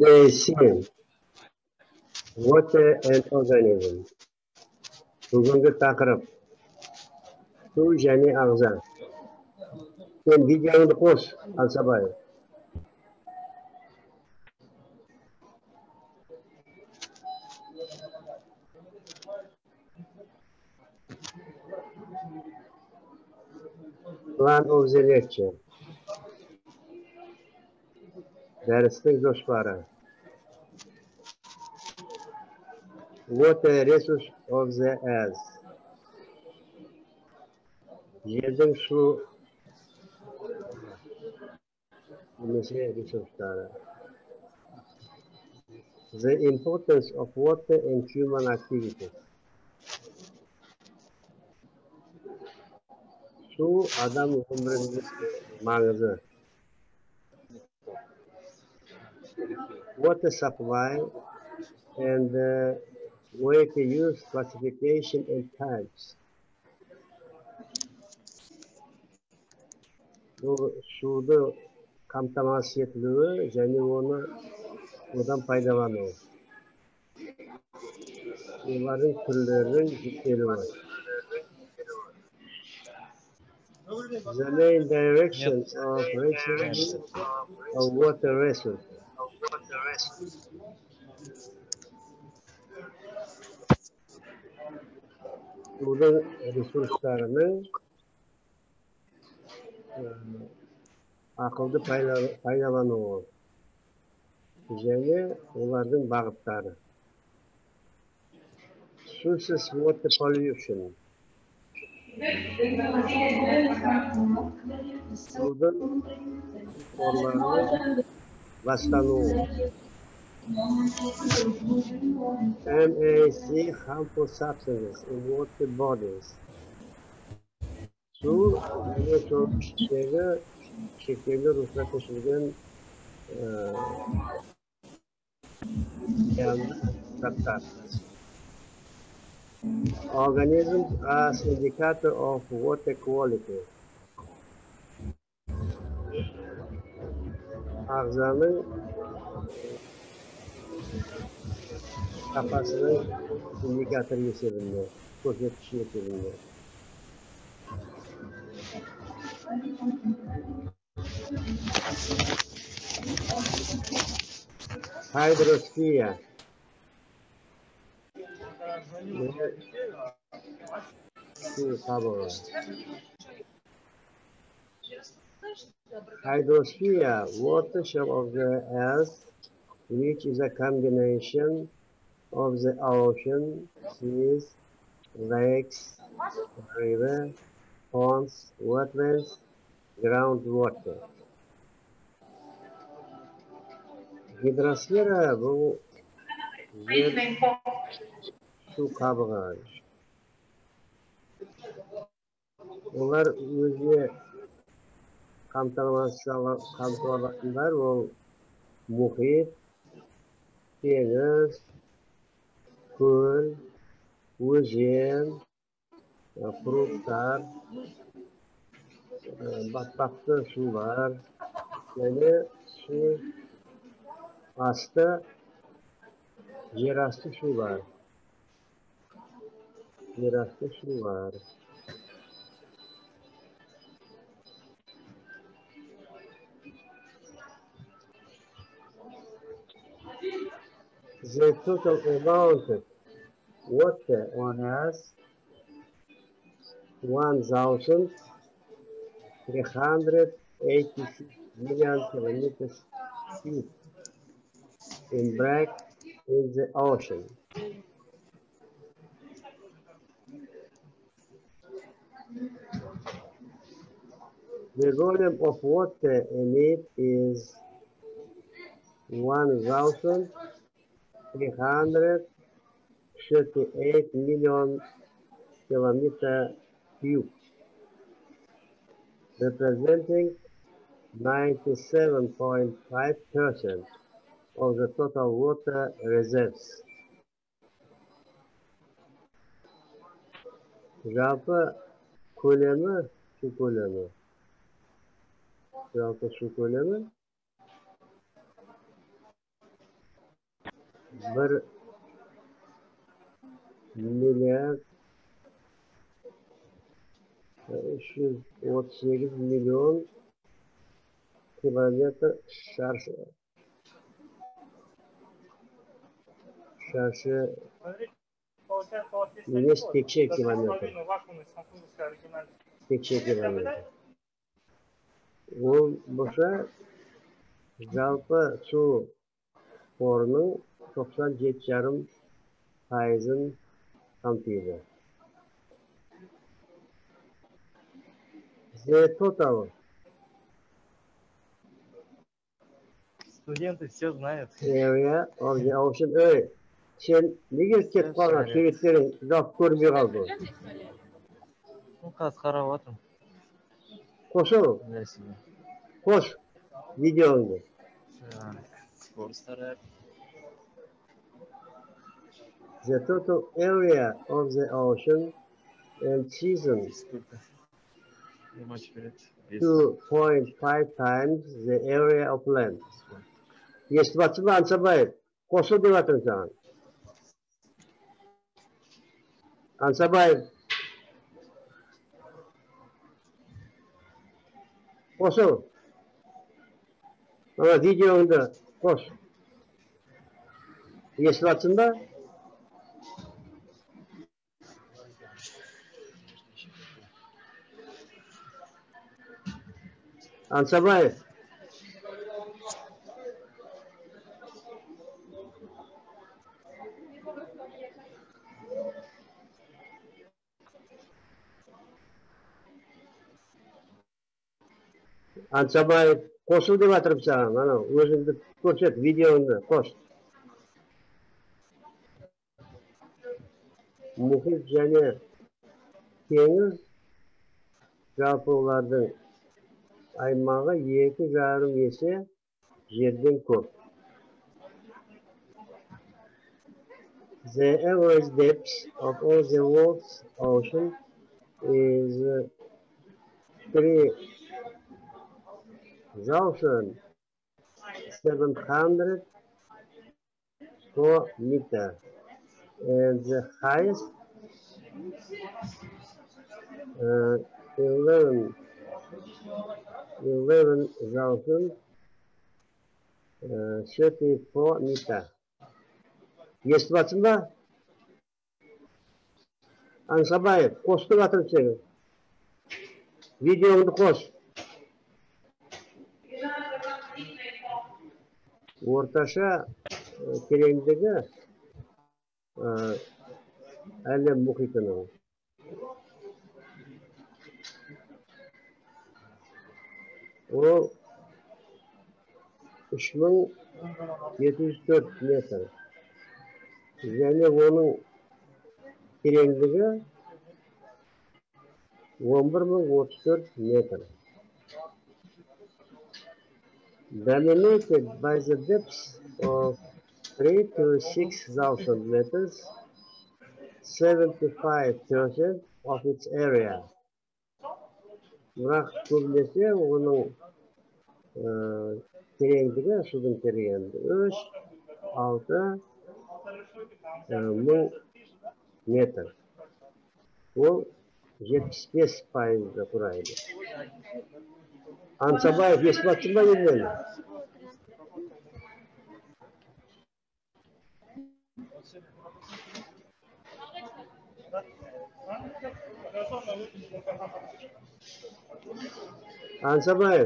They see water and organism. Bugungi taqrib suv және ағза. Sen videoңды қос, Алсабай. Plan of the lecture. Дәрістің жоспары. Water resource of the earth. Жердің су немесе ресурстары. The importance of water in human activities. Su adam ömrünün mağazı. Water supply and way to use classification and types. Bu suды қамтамасыз етілуі және оны одан пайдалану. Олардың түрлерінің жіктелуі. The main direction of research of water resources. Suның ресурстарының ақылды пайдалануы және олардың бағыттары. Sources water pollution. Суның қорларының ластануы. MAC harmful substances in water bodies. Su және сол ішіндегі шектеулі рұқсат етілген зиянды заттар. Organisms as indicator of water quality. Ағзаның сапасының индикаторы есебінде, көрсеткіші есебінде. Hydrosphere. Hydrosphere, watershed of the earth, which is a combination of the ocean, seas, lakes, rivers, ponds, wetlands, groundwater. Гидросфера бұл жер су қабығы. Олар өзіне қамтылатындар ол мұхит, теңіз, көл, өзен, пруттар, батпақты сулар, және су асты, жер асты сулар. The total amount of water on Earth 1,386 million kilometers cubed in the ocean. The volume of water in it is 1,338 million kilometers cubed, representing 97.5% of the total water reserves. Жалпы көлемі, су көлемі. Жалпы су көлемі 1 milyar 338 milyon kilometr şarşı емес текше kilometr. Текше kilometr. Ол болса жалпы су қорының 97,5%-ын қамтиды. The total. Студенты все знают. Area of the ocean. Sen неге кетіп қалған суреттерің жалпы көрмей қалды? Ну, қазір қарап отырмын. Қосыл. Қос видеоңды. Скоростары. The total area of the ocean and season 2.5 times the area of land. Естіп жатсың ба, Ансабаев? Қосыл деп жатырмын саған. Ансабаев. Қосыл. Ана видеоңды қос. Естіп жатсың ба? Ансабаев. Ансабаев, қосыл деп жатырмын саған. Ана өзіңді көрсет, видеоңды қос. Мұхит және теңіз жалпы олардың аймағы 2,5 есе жерден көп. The average depth of all the world's ocean is 3,704 meters, and the highest 11,034 meters. Естіп жатсың ба? Ансабаев, қосты жатырып сені. Видеоңды қос. Орташа тереңдігі әлем мұхитының. Ол 3,704 метр. Және оның тереңдігі 11,034 метр. Dominated by the depth of 3 to 6,000 meters, 75% of its area. Бірақ көбінесе оның тереңдігі, судың тереңдігі 3-6 метр. Ол 75%-ды құрайды. Ансабаев, естіп жатсың ба елмен? Ансабаев.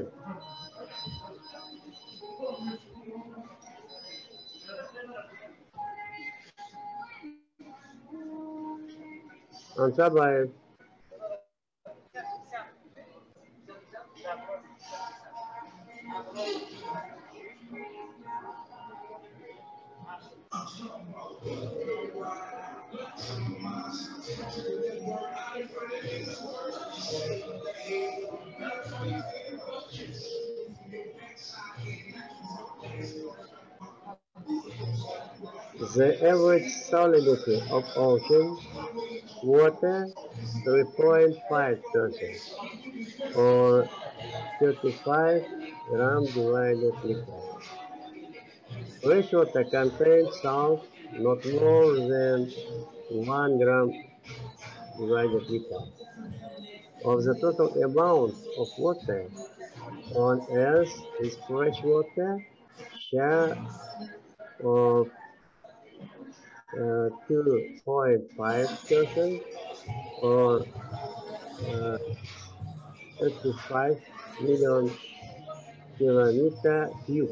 Ансабаев. The average salinity of ocean water 3.5% or 35 grams divided liter. Fresh water contains salt not more than 1 gram divided liter. Of the total amount of water on Earth is fresh water share of 2.5% or 35 million kilometer cube.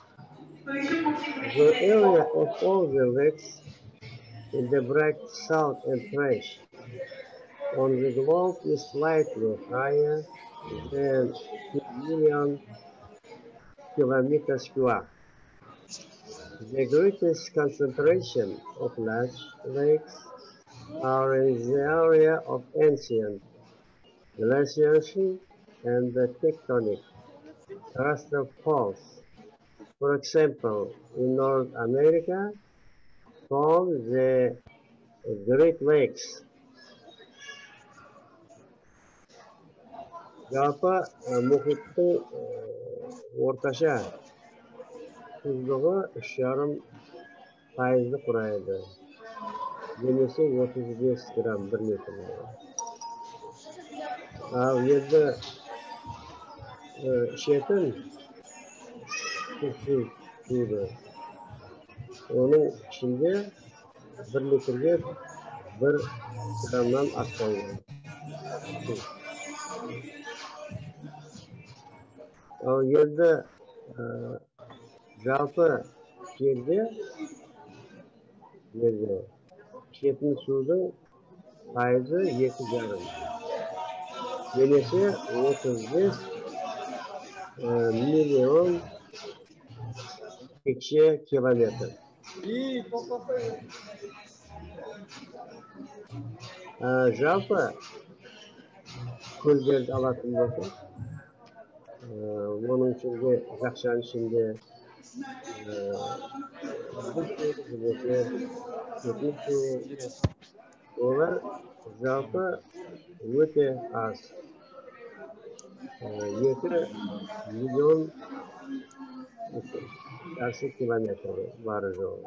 The area of all the lakes in the bright south and fresh on the globe is slightly higher than 2 million kilometers square. The greatest concentration of large lakes are in the area of ancient glaciers and the tectonic crustal faults. For example, in North America, from the Great Lakes. Жалпы мұхиттың орташа тұздығы 3,5% құрайды. Немесе 35 грамм 1 литрге. Ал енді ішетін тұзсыз суды, оның ішінде 1 литрге 1 граммнан аспайды. Ал енді жалпы жерде ішетін судың пайызы 2,5. Немесе 35 миллион текше километр. Жалпы көлдерді алатын болсақ, оның ішінде Жақшаның ішінде олар жалпы өте аз. 2 миллион шаршы километр бары жоғы.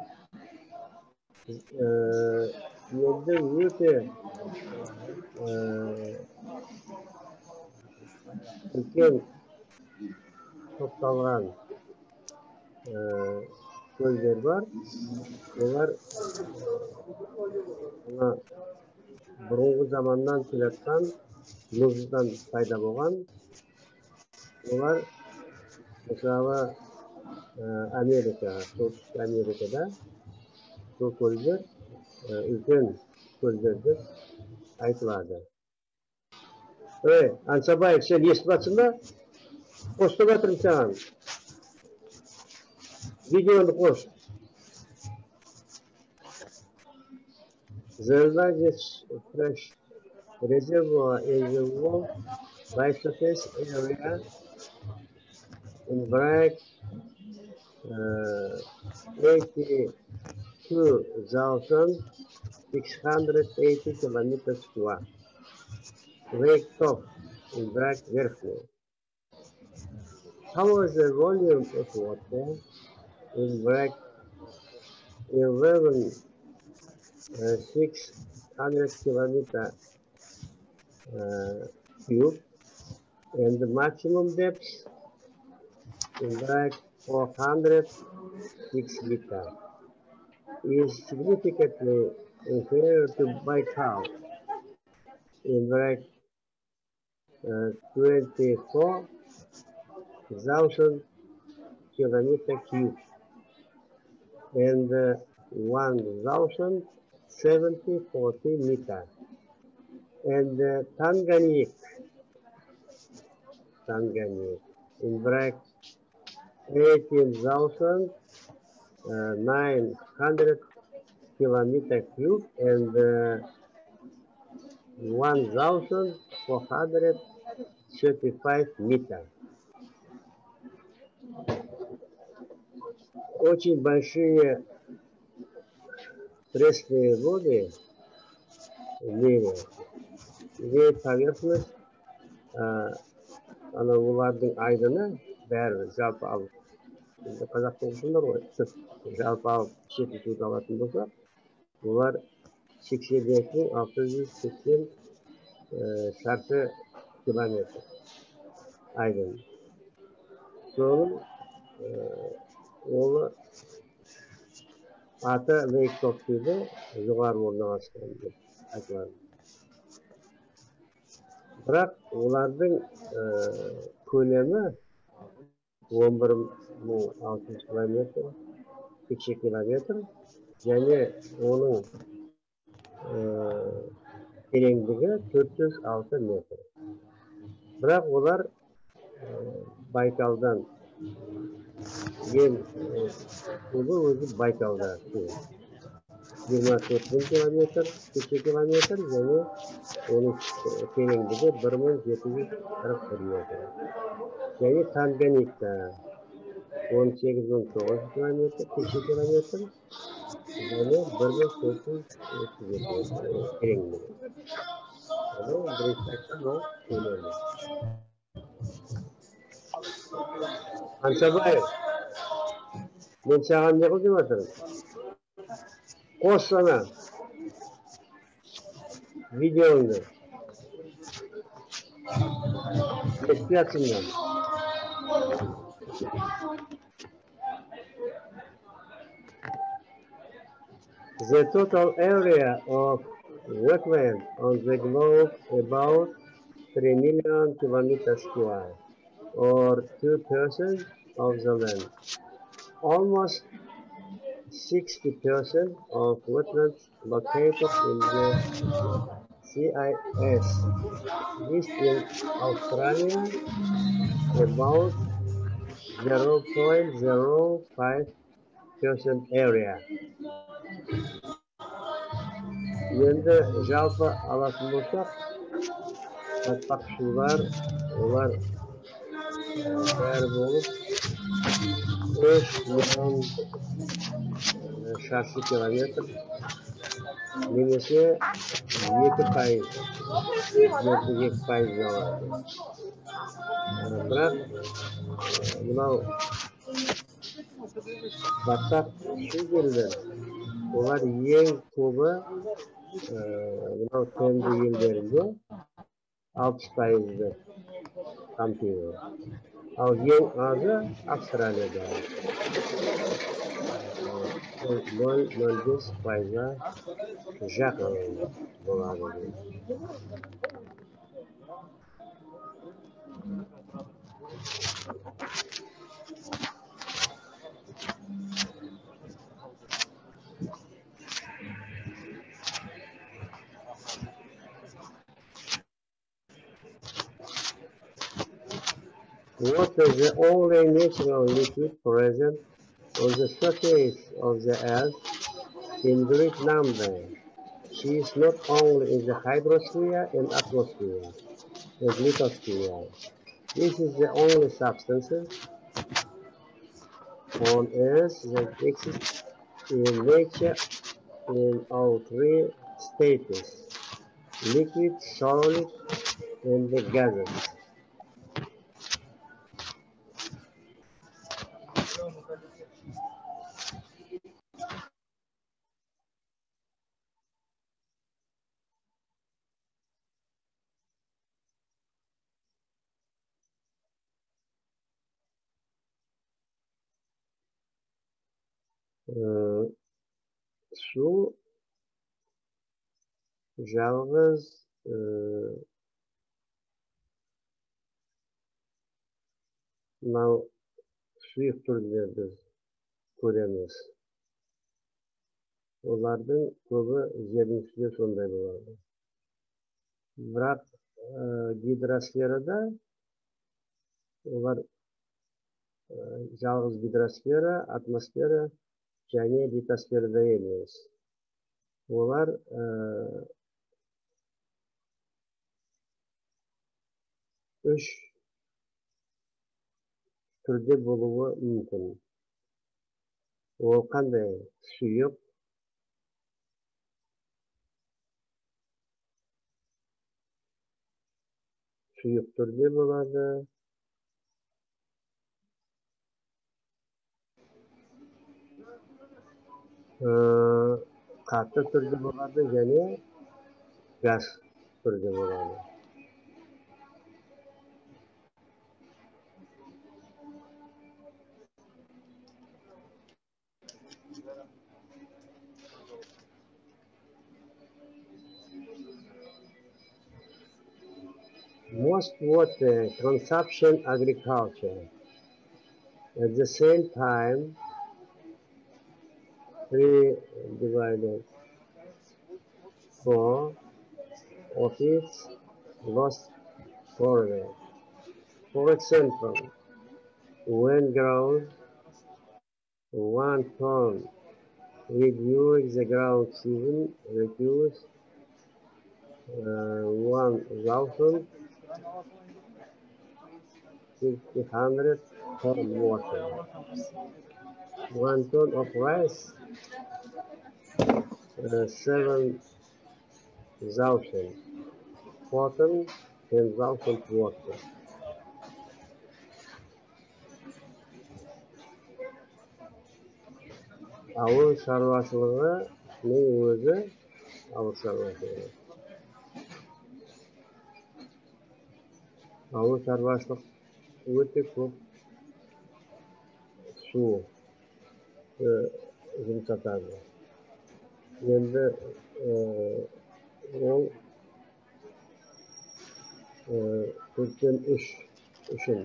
Енді өте үлкен топталған көлдер бар. Олар бұрынғы заманнан келатқан мұздан пайда болған. Олар мысалы Америка, солтүстік Америкада сол көлдер үлкен көлдер деп айтылады. Ансабаев, сен естіп жатсың ба? Қосып жатырмын саған. Видеоны қос. The largest fresh reservoir in the world by surface area in Brac 82,680 kilometers square. Lake Top in Brac Verkhny. How was the volume of water in Brac 11,600 kilometer cube, and the maximum depth in Brac 406 meters is significantly inferior to Baikal in Brac 24,000 kilometer cube and 1,070 meters. And Tanganyika in Brac 18,900 kilometer cube and 1,435 meters. Очень большие пресные воды в мире имеют поверхность, олардың айдыны бәрі жалпы алып Енді қазақта оқысыңдар ғой, жалпы алып шетін суды алатын болсақ, олар 82.680 шаршы километр айдын. Соның олы аты Лейктоп дейді, жоғары орналасқан деп айтылады. Бірақ олардың көлемі 11.600 километр, текше километр, және оның тереңдігі 406 метр. Бірақ олар Байкалдан ең сулы өзі Байкалда су. 24.000 километр, текше километр, және оның тереңдігі 1741 метр. Және Танганьика 18.900 километр, текше километр, және 1437 метр тереңдігі. Бұл бірінші айтқан ол көлемі. Қаншабаев, мен саған не қылып жатырмын? Қос ана видеоңды. Естіп жатсыңдар? The total area of wetland on the globe about 3 million kilometers square, or 2% of the land. Almost 60% of wetlands located in the CIS, East in Australia, about 0.05% area. Енді жалпы алатын болсақ, батпақ сулар, олар бәрі болып 3 миллион шаршы километр, немесе 2%, жердің 2% алады. Бірақ мынау батпақ су олар ең көбі мынау тмд елдерінде 60%-ды қамтиды. Ал ең азы Австралияда 0,05%-ға жақын болады. Water is the only natural liquid present on the surface of the earth in great number. She is not only in the hydrosphere and atmosphere and lithosphere. This is the only substance on earth that exists in nature in all three states: liquid, solid, and the gases. Су жалғыз мынау сұйық түрде біз көреміз. Олардың көбі жердің үстінде сондай болады. Бірақ гидросферада олар жалғыз гидросфера, атмосфера және литосферада емес. Олар үш түрде болуы мүмкін. Ол қандай? Сұйық, түрде болады, Katı türde bo'ladi, ya'ni gaz türde bo'ladi. Most water consumption agriculture. At the same time, 3 divided 4 of its lost forward. For example, when ground 1 ton reduce the ground season reduce 1,600 ton water. 1 ton of rice 7,000 cotton 10,000 water. Ауыл шаруашылығының өзі ауыл шаруашылығы. Ауыл шаруашылық өте көп су жұмсатады. Енді ол 4-3 үшін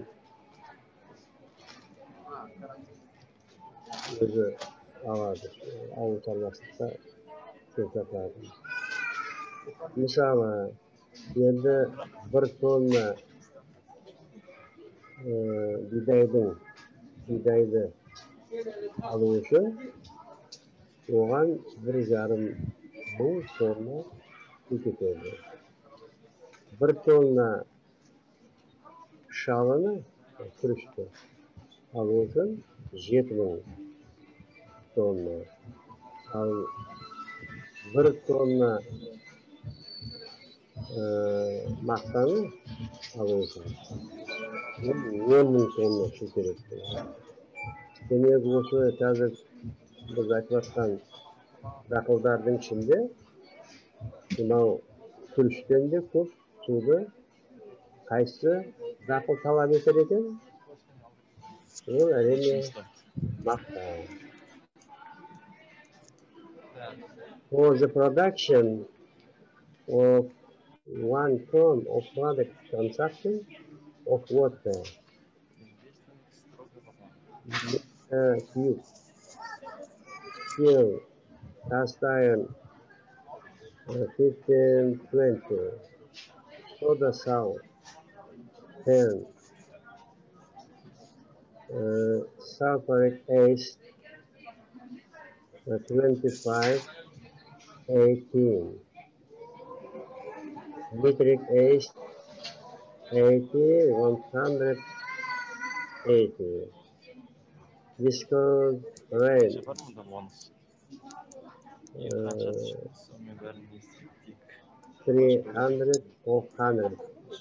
өзі алады, ауыл шаруашылықта жұмсатады. Мысалы, енді 1 тонна бидайды алу үшін оған 1,5 мың тонна су кетеді. 1 тонна шалыны, күрішті алу үшін 7,000 тонна. Ал 1 тонна мақтаны алу үшін 10,000 тонна су керек. Демек, осы қазір біз айтып жатқан дақылдардың ішінде мынау күріштен де көп суды қайсы дақыл талап етер екен? Ол әрине мақта. For the production of 1 ton of product consumption of water, cube, steel, cast iron, 15-20, soda salt, 10, sulfuric acid, 25-18, nitric acid, 80-180, viscose rain, 300-400,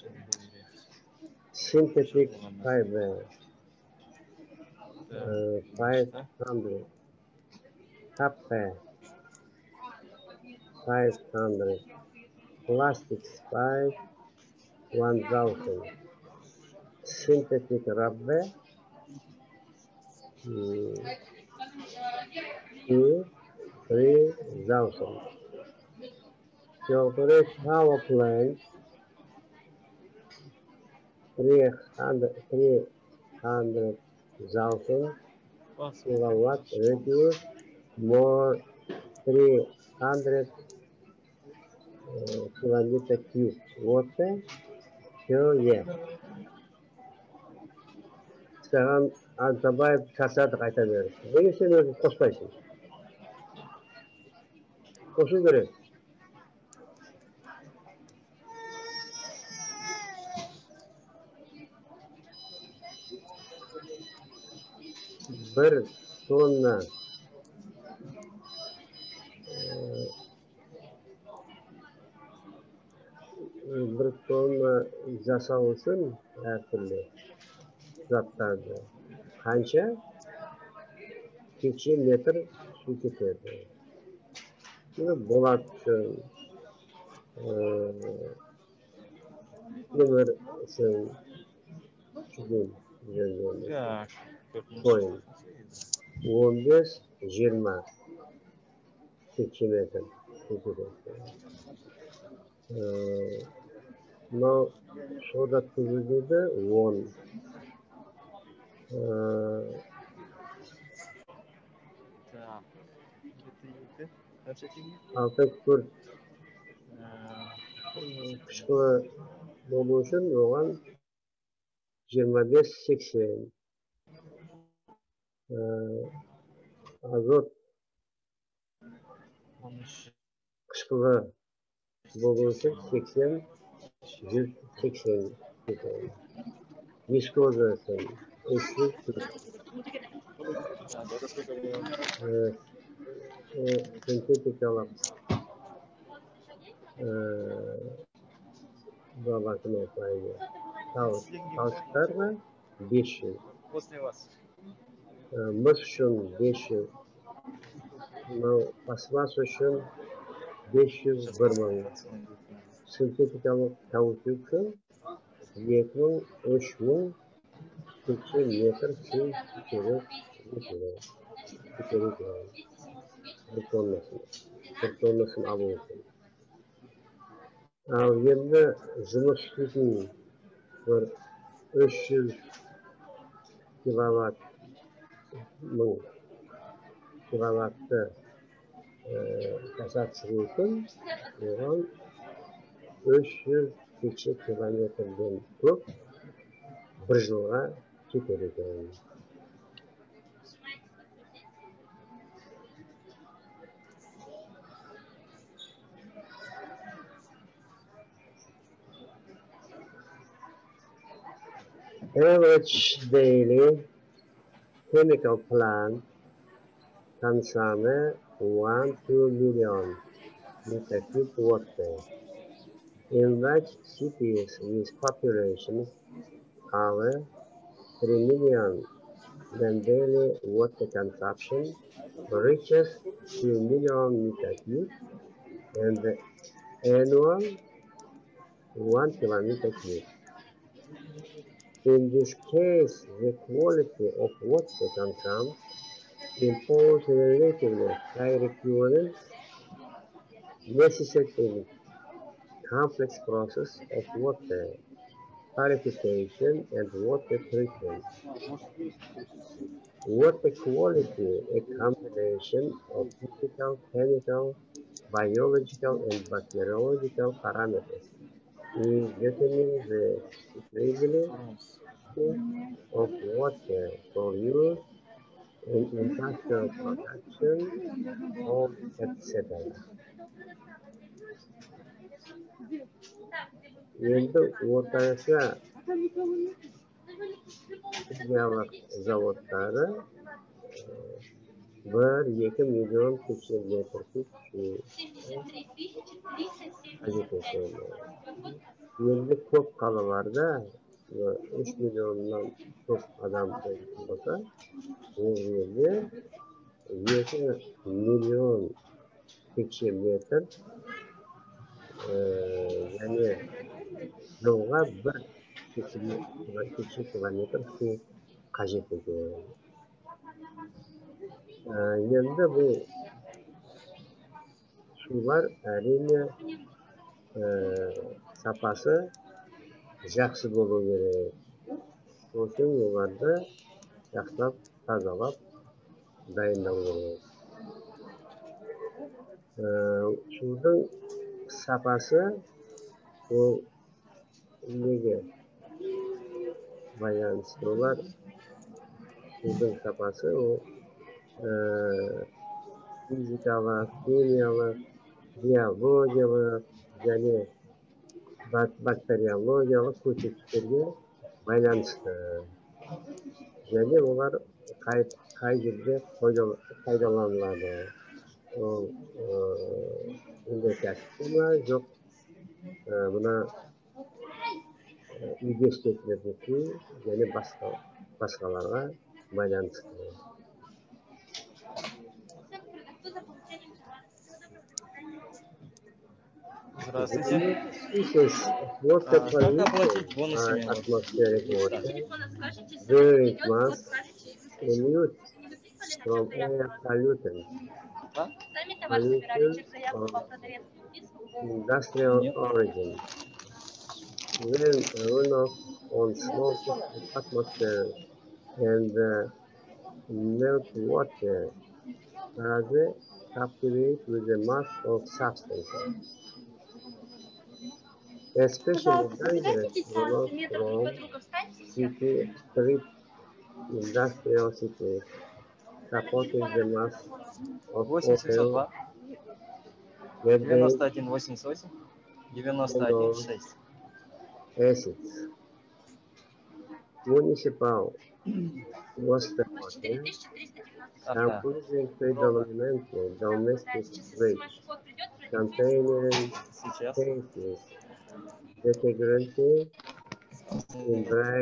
synthetic fiber, 500, copper, 500, plastics pipe, 1,000, synthetic rubber, 3,000. To operate power plant, 300,000 kilowatt reduce more 300 kilometer cube water per year. Саған Антабаев шаршадық айта беріп. Неге сен өзің қоспайсың? Қосу керек. Bir tonna жасау үшін әртүрлі заттарды қанша текше метр su ketadi. Bolat uchun, temir uchun chuqur Так, төртінші so'yim. 15-20 tekçe metr su ketadi. Mынау soda tuzluğunda 10. Так, жеті екі қанша теңге? Altın kurt kışkılı болу үшін оған 25-80. Azot Он үш kışkılı болу үшін 80-180 ketadi. Viskoza үшін 300-400. Sintetikалық babasını yapaydı. Tavşıklarla 500. после вас. Mıs үшін 500. Мынау пластмасс үшін 500-1 мың. Sintetikалық kaoutçuk үшін 2000-3 мың tekçe metr su kerak bir tonnasını alу үшін. Ал енді жұмыс істейтін бір 300 киловатт мың киловатты жасап шығу үшін оған 300 текше километрден көп бір жылға кетеді екен. Average daily chemical plant consume 1-2 million meter cube water. In large cities with populations over 3 million, then daily water consumption reaches 2 million meter cube and the annual 1 kilometer cube. In this case, the quality of water consumed imposes relatively high requirements necessary in complex process of water purification and water treatment. Water quality, a combination of physical, chemical, biological, and bacteriological parameters, is determining the suitability of water for use in industrial production or etc. Енді орташа химиялық заводтары 1-2 миллион текше метр куб су қажет етеді. Енді көп қалаларда 3 миллионнан көп адам болса, ол жерде 2 миллион текше метр және жылға 1 текше километр су қажет екен. Енді бұл сулар әрине сапасы жақсы болу керек. Сосын оларды жақсылап тазалап дайындау керек. Судың сапасы ол неге байланысты? Олар судың сапасы ол физикалық, химиялық, биологиялық және бактериологиялық көрсеткіштерге байланысты. Және олар қай жерде пайдаланылады. Ол өнеркәсіпте ма, жоқ мына үйде істетілетін су және басқаларға байланысты. Здравствуйте. Species water Как pollution оплатить are бонусами вот atmospheric места? water, bearing mass emits from air pollutants, А? pollutions of industrial Нет. origin. When runoff on smoke to atmosphere and meltwater are captivate with a mass of substances, especially dangerous runoff from city street industrial cities, supporting the mass of oil, 8702, methane, 9188, and all 91.6. acids. Municipal wastewater, Ага. comprising predominantly domestic waste, containing Сейчас. traces detergente in black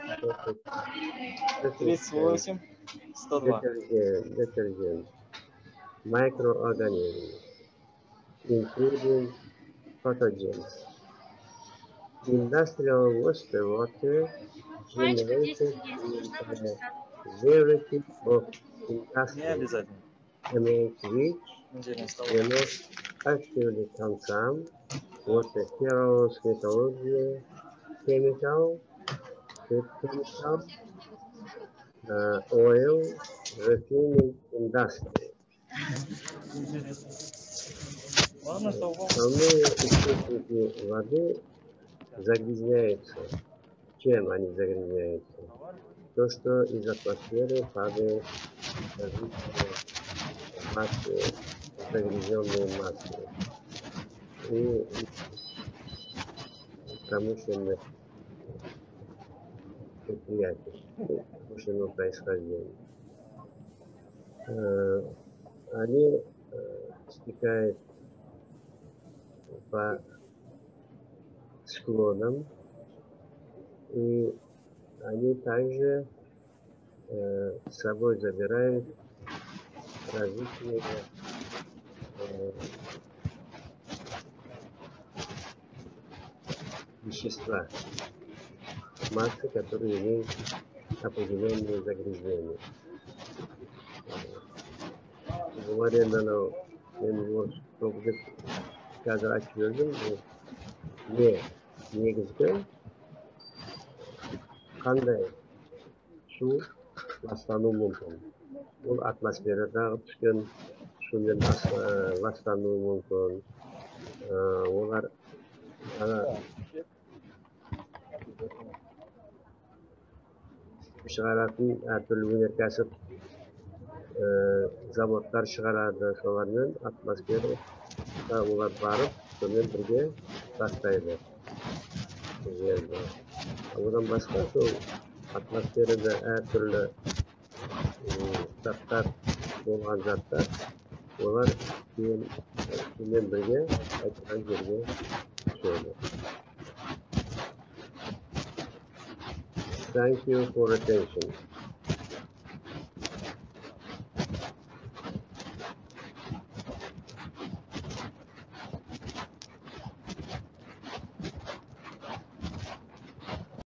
surfactant, 38, 102. detergent, microorganisms, including pathogens. Industrial wastewater generated in a variety of Не industries, обязательно. among which Отдельно стол. the most actively consumed water heroes metallurgy, chemical, petrochemical, oil, refining industry. Интересно. Ладно, что вам? Основные источники воды загрязняются. Чем они загрязняются? То, что из атмосферы падает различные массы, загрязненные массы и промышленных предприятий промышленного происхождения. Они стекают по склонам, и они также с собой забирают различные вещества, массы, которые имеют определенные загрязнения. Говорено, чтобы сказать людям, негізгі қандай су ластануы мүмкін. Ол атмосферадағы түскен сумен ластануы мүмкін. Олар шығаратын әртүрлі өнеркәсіп заводтар шығарады, солармен атмосфераға олар барып, сонымен бірге тастайды жерді. Одан басқа сол атмосферада әртүрлі заттар болған заттар, олар сумен бірге қайтадан жерге түседі. Thank you for attention.